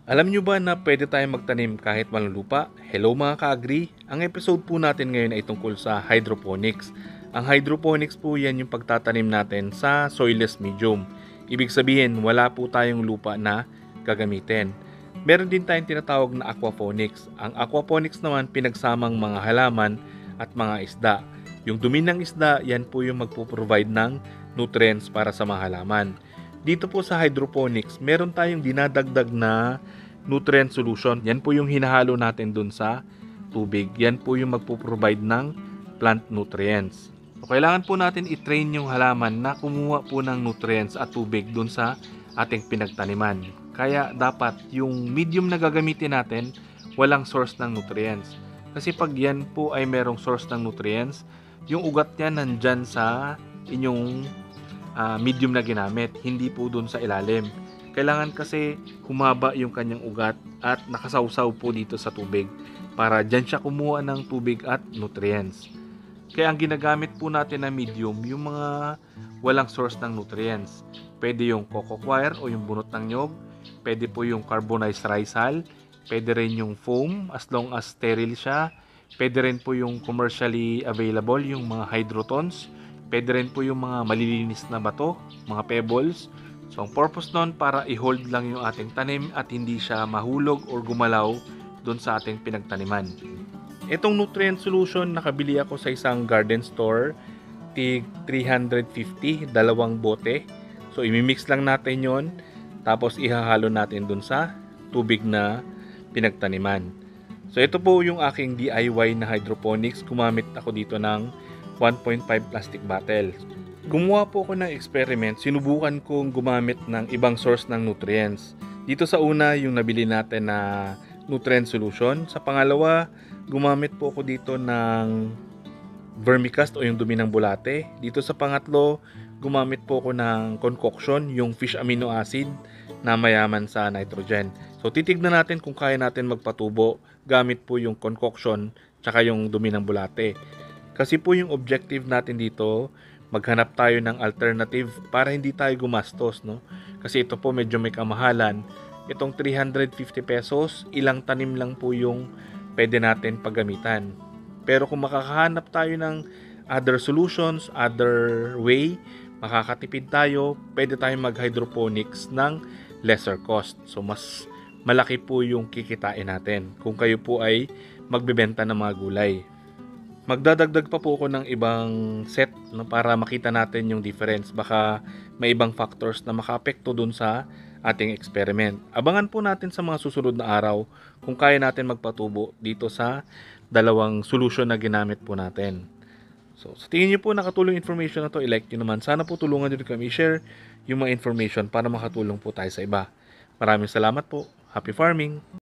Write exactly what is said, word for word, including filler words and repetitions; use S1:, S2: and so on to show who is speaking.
S1: Alam nyo ba na pwede tayong magtanim kahit walang lupa? Hello mga ka-agri! Ang episode po natin ngayon ay tungkol sa hydroponics. Ang hydroponics po yan yung pagtatanim natin sa soilless medium. Ibig sabihin, wala po tayong lupa na gagamitin. Meron din tayong tinatawag na aquaponics. Ang aquaponics naman pinagsamang mga halaman at mga isda. Yung dumi ng isda, yan po yung magpo-provide ng nutrients para sa mga halaman. Dito po sa hydroponics, meron tayong dinadagdag na nutrient solution. Yan po yung hinahalo natin dun sa tubig. Yan po yung magpo-provide ng plant nutrients. So, kailangan po natin i-train yung halaman na kumuha po ng nutrients at tubig dun sa ating pinagtaniman. Kaya dapat yung medium na gagamitin natin, walang source ng nutrients. Kasi pag yan po ay merong source ng nutrients, yung ugat niya nandyan sa inyong Uh, medium na ginamit, hindi po dun sa ilalim. Kailangan kasi humaba yung kanyang ugat at nakasawsaw po dito sa tubig para dyan siya kumuha ng tubig at nutrients. Kaya ang ginagamit po natin na medium, yung mga walang source ng nutrients. Pwede yung coco coir o yung bunot ng nyog, pwede po yung carbonized risal, pwede rin yung foam as long as sterile siya, pwede rin po yung commercially available, yung mga hydrotons, pwede rin po yung mga malilinis na bato, mga pebbles. So, ang purpose nun para i-hold lang yung ating tanim at hindi siya mahulog or gumalaw doon sa ating pinagtaniman. Itong nutrient solution, nakabili ako sa isang garden store, tig three hundred fifty, dalawang bote. So, imimix lang natin yon, tapos ihahalo natin doon sa tubig na pinagtaniman. So, ito po yung aking D I Y na hydroponics. Gumamit ako dito ng one point five plastic bottle. Gumawa po ako ng experiment, sinubukan kong gumamit ng ibang source ng nutrients. Dito sa una, yung nabili natin na nutrient solution. Sa pangalawa, gumamit po ako dito ng vermicast o yung dumi ng bulate. Dito sa pangatlo, gumamit po ako ng concoction, yung fish amino acid na mayaman sa nitrogen. So titignan natin kung kaya natin magpatubo gamit po yung concoction tsaka yung dumi ng bulate. Kasi po yung objective natin dito, maghanap tayo ng alternative para hindi tayo gumastos, no? Kasi ito po medyo may kamahalan. Itong three hundred fifty pesos, ilang tanim lang po yung pwede natin paggamitan. Pero kung makakahanap tayo ng other solutions, other way, makakatipid tayo, pwede tayong mag-hydroponics ng lesser cost. So mas malaki po yung kikitain natin kung kayo po ay magbebenta ng mga gulay. Magdadagdag pa po ako ng ibang set, no, para makita natin yung difference. Baka may ibang factors na makaapekto dun sa ating experiment. Abangan po natin sa mga susunod na araw kung kaya natin magpatubo dito sa dalawang solution na ginamit po natin. So, sa tingin niyo po nakatulong information na to, i-like nyo naman. Sana po tulungan nyo kami share yung mga information para makatulong po tayo sa iba. Maraming salamat po. Happy farming!